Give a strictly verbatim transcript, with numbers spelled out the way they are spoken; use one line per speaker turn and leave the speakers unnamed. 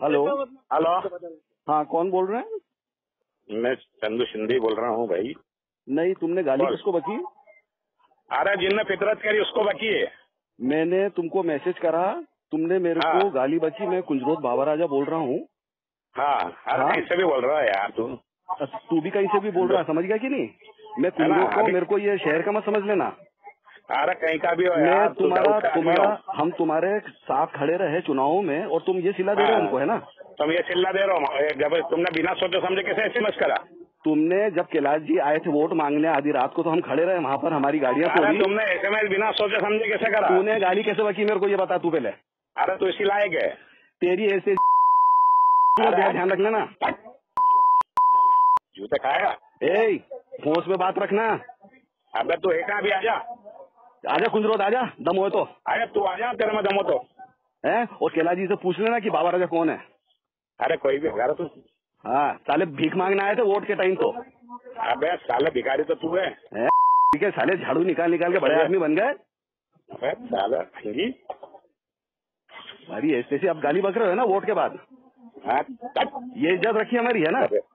Hello
hello.
हाँ, कौन बोल रहे हैं?
मैं चंदू शिंदे बोल रहा हूँ भाई।
नहीं, तुमने गाली
बोल।
किसको बकी?
अरे जिनने फितरत करी उसको बकी है।
मैंने तुमको मैसेज करा, तुमने मेरे
हाँ।
को गाली बकी। मैं कुंजरोत बाबा राजा बोल रहा हूँ।
हाँ। अरे
हाँ?
कहीं से भी बोल रहा है यार तू।
तू भी कहीं से भी बोल रहा है, समझ गया कि नहीं? मैं
है ना
कुंजरोत को,
अभी।
मेरे को ये शहर का मत समझ लेना।
अरे कहीं का भी हो
मैं
यार, तू
तुम्हारा
दाऊद का आदमी
तुम्हारा
हो।
हम तुम्हारे साथ खड़े रहे चुनावों में और तुम ये सिला दे रहे हो
हाँ,
हमको, है ना?
तुम ये चिल्ला दे रहे हो। जब तुमने बिना सोचे समझे कैसे एसएमएस करा?
तुमने जब कैलाश जी आए थे वोट मांगने आधी रात को, तो हम खड़े रहे वहाँ पर, हमारी गाड़ियाँ
अरे
तोड़ी।
तुमने एसएमएस बिना सोचे समझे कैसे करा?
तूने गाली कैसे बकी मेरे को ये बता तू पहले।
अरे तू इसी लायक है।
तेरी ऐसे
अरे
ध्यान रख लेना।
जूते खाएगा।
ए, होश में बात रखना।
अबे तू एक भी आजा।
आजा कुंजरोत, आजा, दम हो तो।
अरे तू आजा, तेरे में दम हो तो।
है, और कैलाश जी से पूछ लेना कि बाबा राजा कौन है।
अरे कोई भी होगा तू।
हाँ, साले भीख मांगने आए थे वोट के टाइम तो।
अबे साले भिखारी तो तू है।
है? ठीक है, साले झाड़ू निकाल निकाल के बड़े आदमी बन गए।
अबे साले भंगी।
अरे ऐसे ऐसे आप गाली बक रहे हो ना वोट के बाद।
हाँ,
ये इज्जत रखी हमारी, है ना?